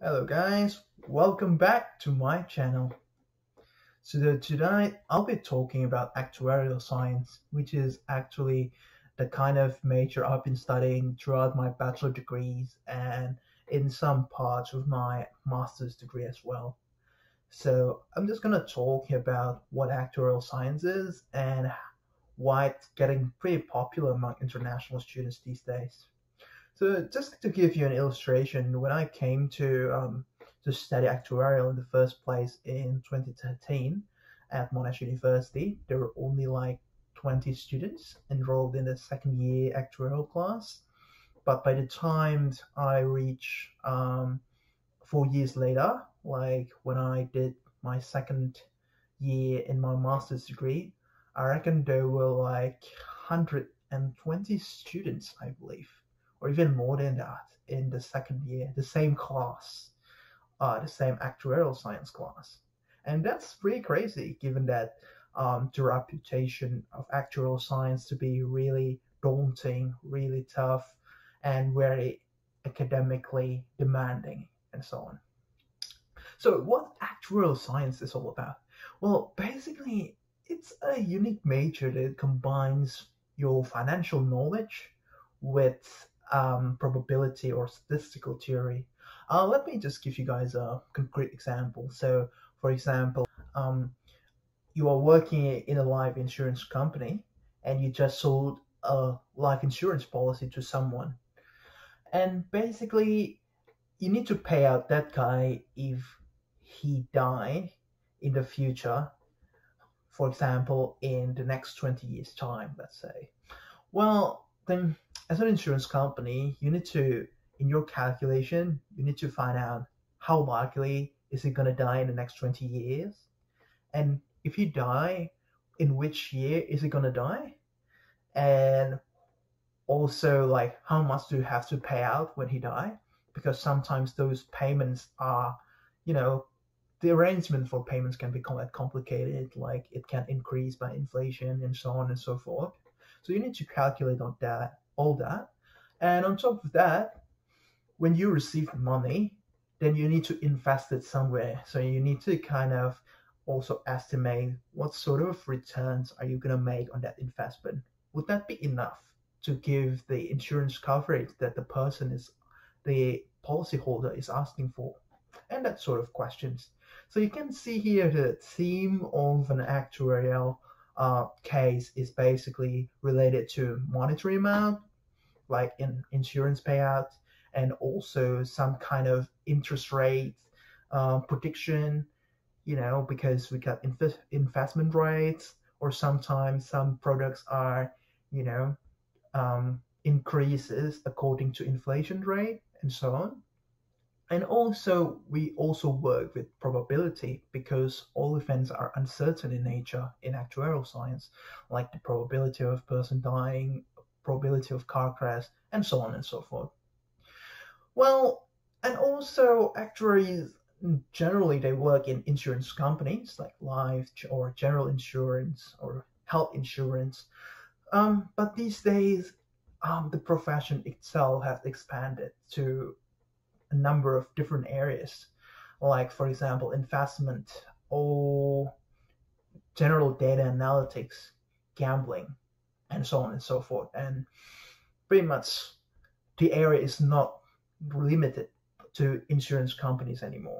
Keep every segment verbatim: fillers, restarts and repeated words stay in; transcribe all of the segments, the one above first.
Hello guys, welcome back to my channel. So today I'll be talking about actuarial science, which is actually the kind of major I've been studying throughout my bachelor degrees and in some parts of my master's degree as well. So I'm just going to talk about what actuarial science is and why it's getting pretty popular among international students these days. So just to give you an illustration, when I came to um, to study actuarial in the first place in twenty thirteen at Monash University, there were only like twenty students enrolled in the second year actuarial class. But by the time I reach um, four years later, like when I did my second year in my master's degree, I reckon there were like one hundred twenty students, I believe, or even more than that in the second year, the same class, uh, the same actuarial science class. And that's pretty crazy given that um, the reputation of actuarial science to be really daunting, really tough, and very academically demanding, and so on. So what actuarial science is all about? Well, basically, it's a unique major that combines your financial knowledge with um, probability or statistical theory. Uh, let me just give you guys a concrete example. So, for example, um, you are working in a life insurance company and you just sold a life insurance policy to someone. And basically, you need to pay out that guy if he died in the future, for example, in the next twenty years' time, let's say. Well, then as an insurance company, you need to, in your calculation, you need to find out how likely is he going to die in the next twenty years. And if he die, in which year is he going to die? And also, like, how much do you have to pay out when he die? Because sometimes those payments are, you know, the arrangement for payments can be quite complicated, like it can increase by inflation and so on and so forth. So you need to calculate on that, all that. And on top of that, when you receive money, then you need to invest it somewhere. So you need to kind of also estimate what sort of returns are you going to make on that investment. Would that be enough to give the insurance coverage that the person is, the policyholder is asking for? And that sort of questions. So you can see here the theme of an actuarial uh, case is basically related to monetary amount, like in insurance payout, and also some kind of interest rate uh, prediction, you know, because we got inv- investment rates, or sometimes some products are, you know, um, increases according to inflation rate and so on. And also, we also work with probability because all events are uncertain in nature in actuarial science, like the probability of a person dying, probability of car crash, and so on and so forth. Well, and also actuaries, generally they work in insurance companies like life or general insurance or health insurance. Um, but these days, um, the profession itself has expanded to a number of different areas, like for example investment or general data analytics, gambling, and so on and so forth. And pretty much the area is not limited to insurance companies anymore.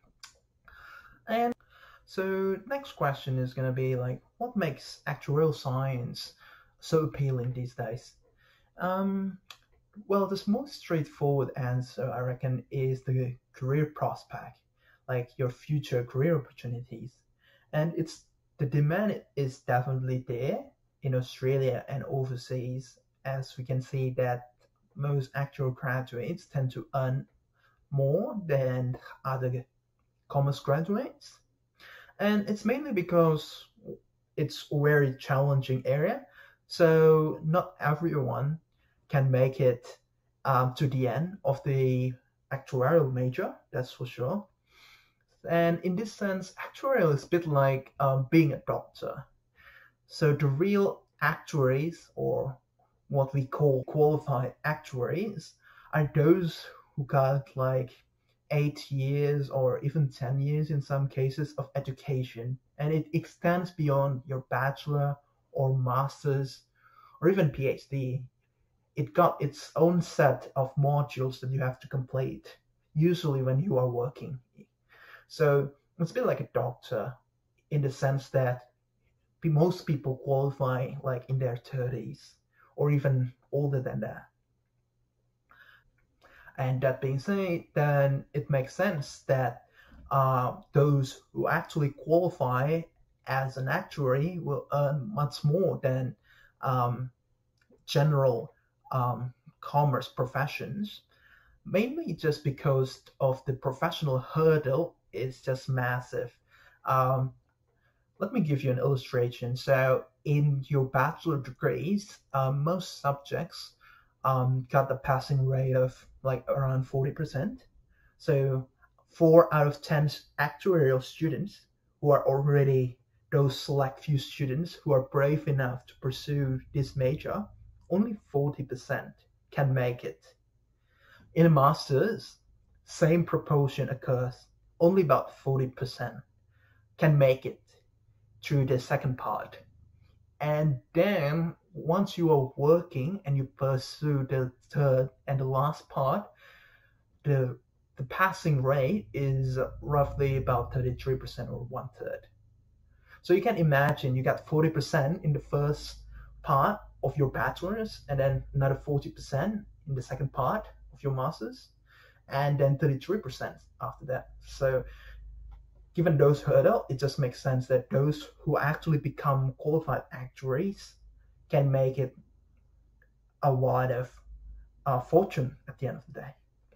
And so next question is going to be like, what makes actuarial science so appealing these days? Um, Well, the most straightforward answer, I reckon, is the career prospect, like your future career opportunities. And it's the demand is definitely there in Australia and overseas, as we can see that most actual graduates tend to earn more than other commerce graduates. And it's mainly because it's a very challenging area. So not everyone can make it um, to the end of the actuarial major, that's for sure. And in this sense, actuarial is a bit like um, being a doctor. So the real actuaries, or what we call qualified actuaries, are those who got like eight years or even ten years in some cases of education, and it extends beyond your bachelor or master's or even PhD. It got its own set of modules that you have to complete, usually when you are working. So it's a bit like a doctor in the sense that most people qualify like in their thirties or even older than that. And that being said, then it makes sense that uh, those who actually qualify as an actuary will earn much more than um, general um, commerce professions, mainly just because of the professional hurdle is just massive. Um, Let me give you an illustration. So, in your bachelor degrees, um, most subjects um, got the passing rate of like around forty percent. So, four out of ten actuarial students who are already those select few students who are brave enough to pursue this major, only forty percent can make it. In a master's, same proportion occurs. Only about forty percent can make it through the second part. And then once you are working and you pursue the third and the last part, the the passing rate is roughly about thirty-three percent or one third. So you can imagine you got forty percent in the first part of your bachelor's, and then another forty percent in the second part of your master's, and then thirty-three percent after that. So given those hurdles, it just makes sense that those who actually become qualified actuaries can make it a lot of uh, fortune at the end of the day.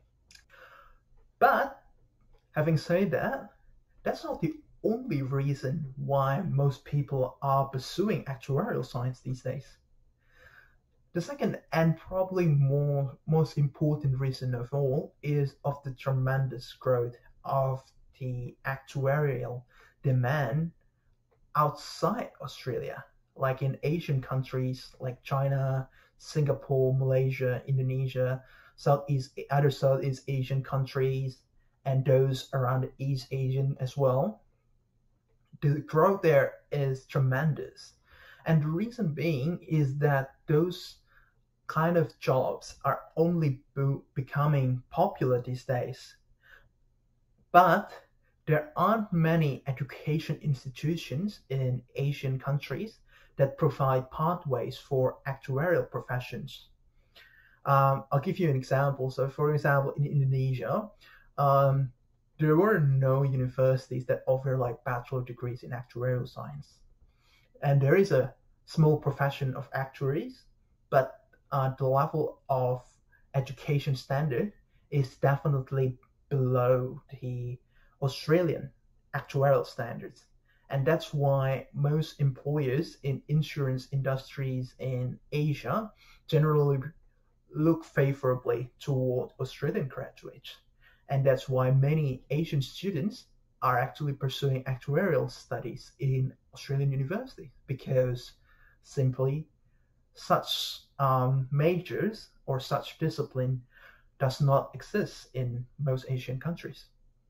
But having said that, that's not the only reason why most people are pursuing actuarial science these days. The second and probably more most important reason of all is of the tremendous growth of the actuarial demand outside Australia, like in Asian countries like China, Singapore, Malaysia, Indonesia, Southeast other Southeast Asian countries, and those around the East Asian as well. The growth there is tremendous. And the reason being is that those kind of jobs are only bo- becoming popular these days. But there aren't many education institutions in Asian countries that provide pathways for actuarial professions. Um, I'll give you an example. So, for example, in Indonesia, um, there were no universities that offer like bachelor degrees in actuarial science. And there is a small profession of actuaries, but uh, the level of education standard is definitely below the Australian actuarial standards. And that's why most employers in insurance industries in Asia generally look favorably toward Australian graduates. And that's why many Asian students are actually pursuing actuarial studies in Australian universities, because simply such um, majors or such discipline does not exist in most Asian countries.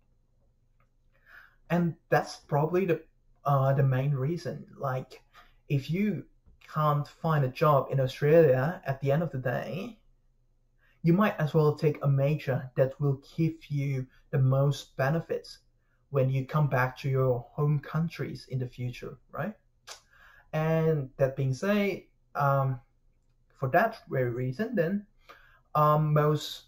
And that's probably the uh, the main reason. Like, if you can't find a job in Australia at the end of the day, you might as well take a major that will give you the most benefits when you come back to your home countries in the future, right? And that being said, um, for that very reason, then um, most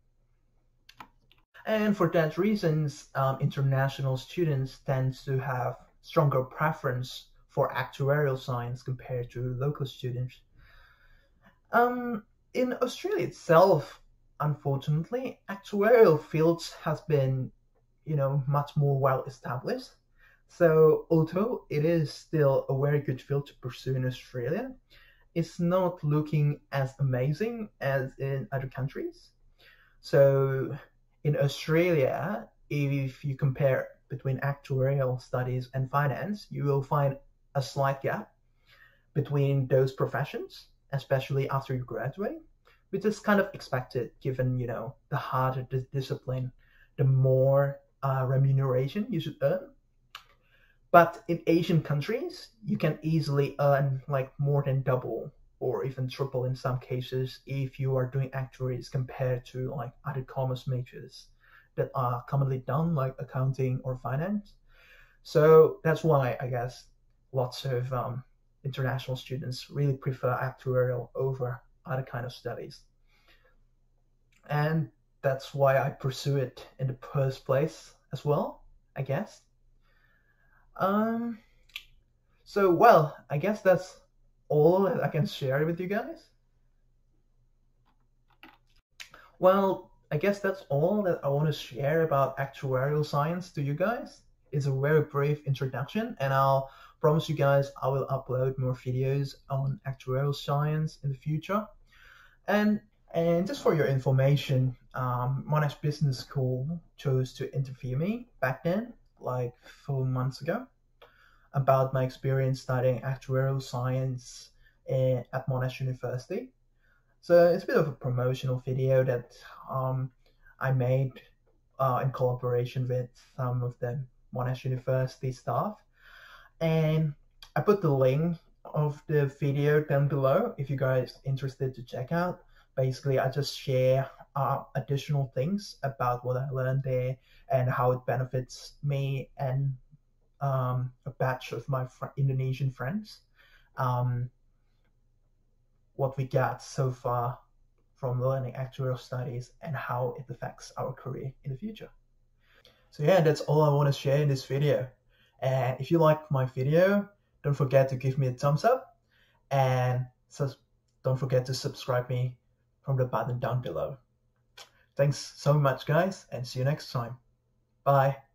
and for that reasons, um, international students tend to have stronger preference for actuarial science compared to local students. Um, in Australia itself, unfortunately, actuarial fields has been, you know, much more well established. So although it is still a very good field to pursue in Australia, it's not looking as amazing as in other countries. So in Australia, if you compare between actuarial studies and finance, you will find a slight gap between those professions, especially after you graduate, which is kind of expected given, you know, the harder the discipline the more uh, remuneration you should earn. But in Asian countries, you can easily earn like more than double or even triple in some cases if you are doing actuaries compared to like other commerce majors that are commonly done like accounting or finance. So that's why I guess lots of um, international students really prefer actuarial over other kind of studies. And that's why I pursue it in the first place as well, I guess. Um, so, well, I guess that's all that I can share with you guys. Well, I guess that's all that I want to share about actuarial science to you guys. It's a very brief introduction, and I'll promise you guys I will upload more videos on actuarial science in the future. And and just for your information, um, Monash Business School chose to interview me back then, like four months ago, about my experience studying actuarial science eh, at Monash University. So it's a bit of a promotional video that um, I made uh, in collaboration with some of the Monash University staff. And I put the link of the video down below if you guys are interested to check out. Basically, I just share uh, additional things about what I learned there and how it benefits me and um, a batch of my fr- Indonesian friends. Um, what we got so far from learning actuarial studies and how it affects our career in the future. So yeah, that's all I want to share in this video. And if you liked my video, don't forget to give me a thumbs up and sus- don't forget to subscribe me from the button down below. Thanks so much guys and see you next time. Bye.